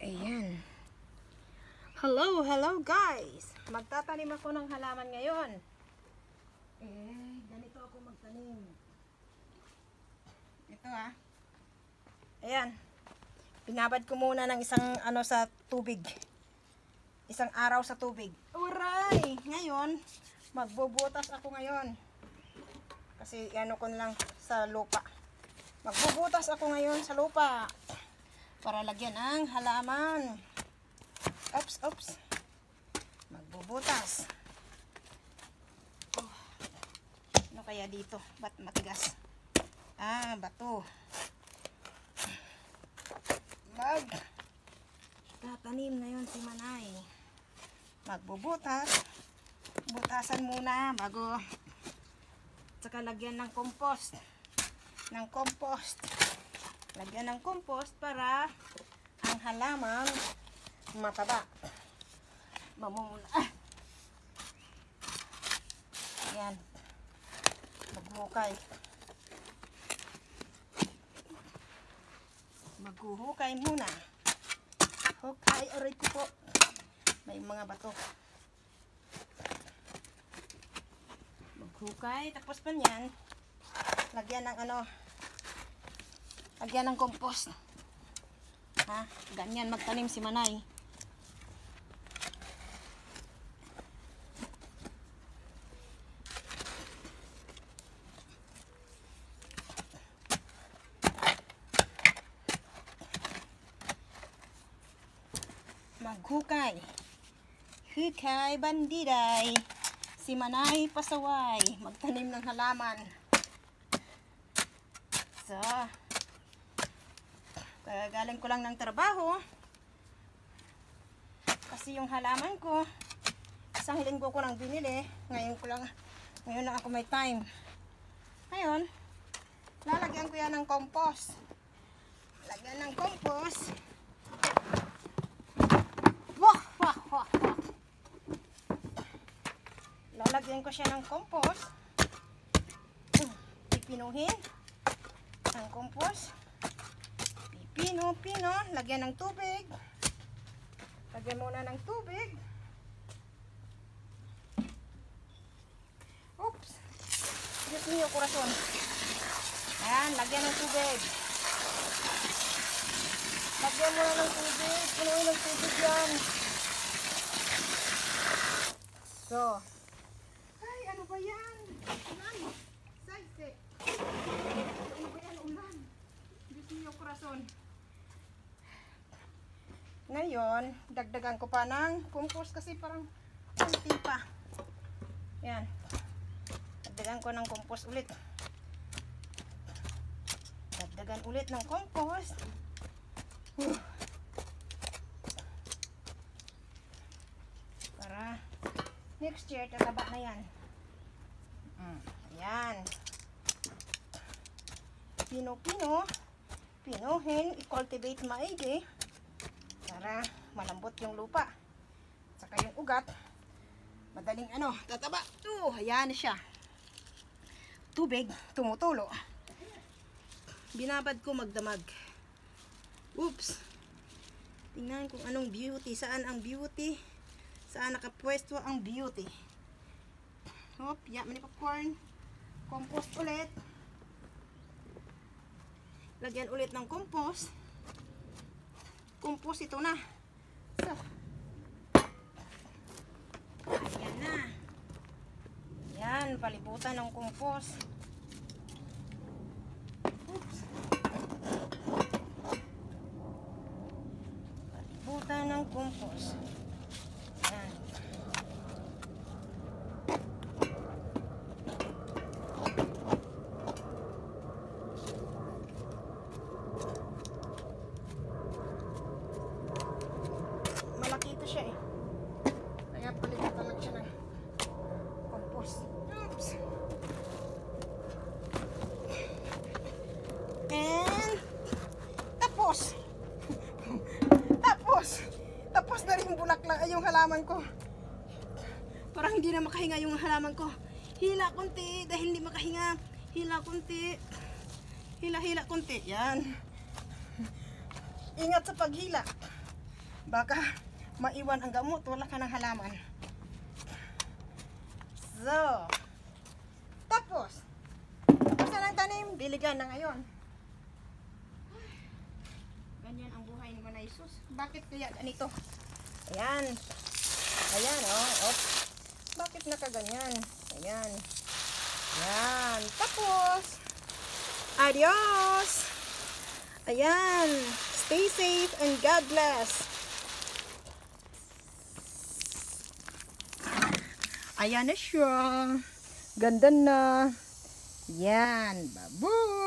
Ayan. Hello guys! Magtatanim ako ng halaman ngayon. Ganito ako magtanim. Ito Ayan. Pinabad ko muna ng isang sa tubig. Isang araw sa tubig. Uray! Ngayon, magbubutas ako ngayon. Kasi ko lang sa lupa. Magbubutas ako ngayon sa lupa. Para lagyan ang halaman. Oops. Magbubutas. Ano kaya dito? Ba't matigas? Bato. Tatanim ngayon si Manay. Magbubutas. Butasan muna bago saka lagyan ng compost. Lagyan ng compost para ang halaman mataba. Mamumula. Ayan. Maghuhukay muna. Hukay, aray ko po. May mga bato. Maghukay. Tapos pa niyan, lagyan ng lagyan ng compost. Ganyan magtanim si Manay. Maghukay. Hukay bandiday. Si Manay pasaway. Magtanim ng halaman. So, galing ko lang ng trabaho. Kasi yung halaman ko, isang linggo ko lang binili. Ngayon lang ako may time. Ngayon, lalagyan ko yan ng compost. Lagyan ng compost. Lalagyan ko siya ng compost. Pipinuhin ang compost. Pino, lagyan ng tubig. Lagyan muna ng tubig. Oops. Diyos niyo, kurason. Ayan, lagyan ng tubig. Lagyan muna ng tubig. Pinuhin ng tubig yan. So. Ay, ano ba yan? Ulan. Sayse. Ano ba yan? Ulan. Diyos niyo, kurason. Ngayon, dagdagan ko pa ng compost kasi parang kunti pa. Yan. Dagdagan ko ng compost ulit. Dagdagan ulit ng compost. Para next year, tataba na yan. Ayan. Pinuhin, i-cultivate maigi. Para malambot yung lupa. Saka yung ugat. Madaling tataba. Ayan siya. Tubig, tumutulo. Binabad ko magdamag. Oops. Tingnan kung anong beauty. Saan ang beauty? Saan nakapwesto ang beauty? Hop, may popcorn. Compost ulit. Lagyan ulit ng compost. Compost ito na. So, ayan na. Ayan, palibutan ng compost. Oops. Palibutan ng compost. Ayan. Kaya palibutan lang siya ng compost. Oops. And tapos na rin bulaklak yung halaman ko. Parang hindi na makahinga yung halaman ko. Hila konti dahil hindi makahinga. Hila konti. Hila konti. Yan. Ingat sa paghila. Baka maiwan ang gamot, wala ka ng halaman. So, tapos, basta ng tanim, diligan na ngayon. Ganyan ang buhay ni Manay Sus. Bakit kaya ganito? Ayan. Ayan, oh. Op. Bakit nakaganyan? Ayan. Ayan. Tapos, adios! Ayan. Stay safe and God bless. Ayan na siya. Ganda na. Yan. Babu!